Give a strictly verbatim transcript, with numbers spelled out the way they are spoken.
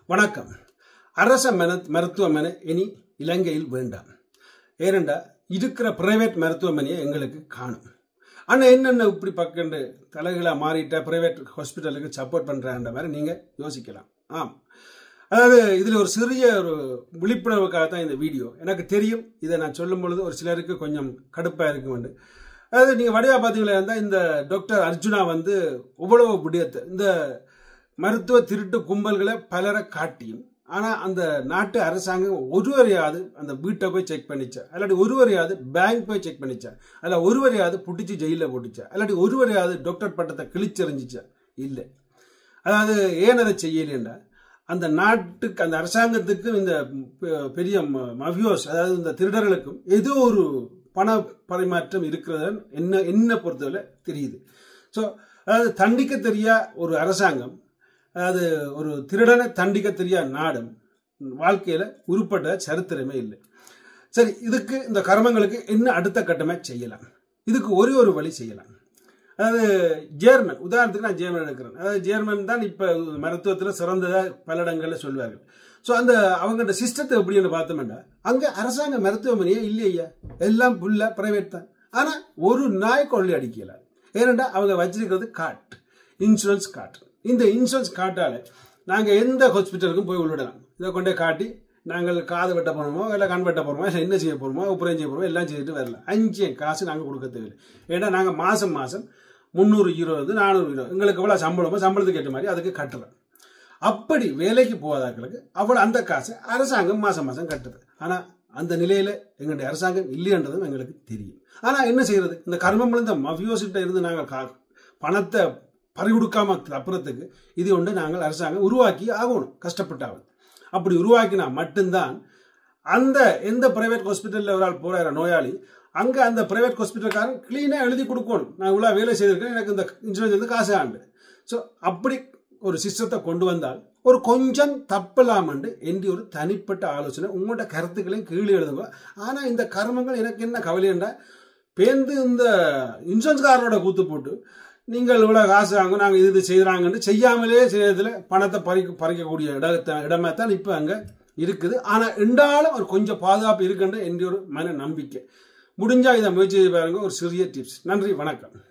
வணக்கம். அரச மருத்துவமனை இனி இலங்கையில் வேண்டாம். ஏனென்றா இருக்கிற பிரைவேட் மருத்துவமனையை எங்களுக்கு காணும். ஆனால் என்னென்ன இப்படி பக்கண்டு தலைகளாக மாறிட்ட பிரைவேட் ஹாஸ்பிட்டலுக்கு சப்போர்ட் பண்ணுறான்ற மாதிரி நீங்கள் யோசிக்கலாம். ஆம், அதாவது இதில் ஒரு சிறிய ஒரு விழிப்புணர்வுக்காக தான் இந்த வீடியோ. எனக்கு தெரியும், இதை நான் சொல்லும் பொழுது ஒரு சிலருக்கு கொஞ்சம் கடுப்பாக இருக்குமெண்டு. அதாவது நீங்கள் வடிவாக பார்த்தீங்களா இருந்தால் இந்த டாக்டர் அர்ஜுனா வந்து இவ்வளவு விடயத்தை இந்த மருத்துவ திருட்டு கும்பல்களை பலரை காட்டியும், ஆனால் அந்த நாட்டு அரசாங்கம் ஒருவரையாவது அந்த வீட்டை போய் செக் பண்ணிச்சா, இல்லாட்டி ஒருவரையாவது பேங்க் போய் செக் பண்ணிச்சா, அல்ல ஒருவரையாவது புட்டிச்சு ஜெயிலில் போட்டுச்சா, இல்லாட்டி ஒருவரையாவது டாக்டர் பட்டத்தை கிழிச்செறிஞ்சிச்சா? இல்லை. அதாவது ஏன் அதை செய்யலைன்னா, அந்த நாட்டுக்கு அந்த அரசாங்கத்துக்கும் இந்த பெரிய மஃபியோஸ் அதாவது இந்த திருடர்களுக்கும் ஏதோ ஒரு பண பரிமாற்றம் இருக்கிறது என்ன என்ன பொறுத்தவரை தெரியுது. ஸோ அதாவது தண்டிக்க தெரியா ஒரு அரசாங்கம், அதாவது ஒரு திருடனை தண்டிக்க தெரியா நாடும் வாழ்க்கையில உருப்பட்ட சரித்திரமே இல்லை. சரி, இதுக்கு இந்த கர்மங்களுக்கு என்ன அடுத்த கட்டமே செய்யலாம்? இதுக்கு ஒரே ஒரு வழி செய்யலாம். அதாவது ஜேர்மன், உதாரணத்துக்கு நான் ஜேர்மன் எடுக்கிறேன். அதாவது ஜேர்மன் தான் இப்ப மருத்துவத்தில் சிறந்ததா பல இடங்கள்ல சொல்வார்கள். ஸோ அந்த அவங்களோட சிஸ்டத்தை எப்படின்னு பார்த்தோம்னா, அங்க அரசாங்க மருத்துவமனையே இல்லையா, எல்லாம் ஃபுல்லா பிரைவேட் தான். ஆனா ஒரு நாய் கொள்ளை அடிக்கல. ஏனென்றா அவங்க வச்சிருக்கிறது கார்டு, இன்சூரன்ஸ் கார்டு. இந்த இன்சூரன்ஸ் கார்டால நாங்கள் எந்த ஹாஸ்பிட்டலுக்கும் போய் உள்ளிடலாம். இதை கொண்டே காட்டி நாங்கள் காது வெட்ட போகிறோமோ இல்லை கண் வெட்ட போகிறோமோ இல்லை என்ன செய்ய போகிறோமோ உப்புரம் செய்ய போகிறோமோ எல்லாம் செய்துட்டு வரலாம். அஞ்சு காசு நாங்கள் கொடுக்க தேவையில்லை. ஏன்னா நாங்கள் மாதம் மாதம் முந்நூறு இருபது நானூறு இருபது எங்களுக்கு எவ்வளோ சம்பளமோ சம்பளத்துக்கு ஏற்ற மாதிரி அதுக்கு கட்டுறோம். அப்படி வேலைக்கு போகாதாக்களுக்கு அவ்வளோ அந்த காசு அரசாங்கம் மாதம் மாதம் கட்டுது. ஆனால் அந்த நிலையில் எங்களுடைய அரசாங்கம் இல்லைன்றதும் எங்களுக்கு தெரியும். ஆனால் என்ன செய்யறது? இந்த கர்மம் இந்த மஃபியோசிட்ட இருந்து நாங்கள் பணத்தை பறி கொடுக்காம அப்புறத்துக்கு இது ஒன்று நாங்கள் அரசாங்கம் உருவாக்கி ஆகணும், கஷ்டப்பட்டாவது. அப்படி உருவாக்கினா மட்டும்தான் அந்த எந்த பிரைவேட் ஹாஸ்பிட்டலில் ஒரு ஆள் போகிற நோயாளி அங்கே அந்த பிரைவேட் ஹாஸ்பிட்டல்காரன் கிளீனாக எழுதி கொடுக்கணும், நான் இவ்வளோ வேலை செய்திருக்கேன், எனக்கு இந்த இன்சூரன்ஸ் வந்து காசு ஆண்டு. ஸோ அப்படி ஒரு சிஸ்டத்தை கொண்டு வந்தால் ஒரு கொஞ்சம் தப்பலாமண்டு என்று ஒரு தனிப்பட்ட ஆலோசனை. உங்களோட கருத்துக்களையும் கீழே எழுதுங்க. ஆனால் இந்த கர்மங்கள் எனக்கு என்ன கவலைண்டா, பேருந்து இந்த இன்சூரன்ஸ்காரனோட கூத்து போட்டு நீங்கள் இவ்வளோ காசு வாங்க நாங்கள் இது செய்கிறாங்கன்னு செய்யாமலே செய்யறதுல பணத்தை பறிக்க பறிக்கக்கூடிய இடத்தை இடமே தான் இப்போ அங்கே இருக்குது. ஆனால் இருந்தாலும் ஒரு கொஞ்சம் பாதுகாப்பு இருக்குன்ற என்ற ஒரு மன நம்பிக்கை. முடிஞ்சால் இதை முயற்சி செய்து பாருங்க. ஒரு சிறிய டிப்ஸ். நன்றி, வணக்கம்.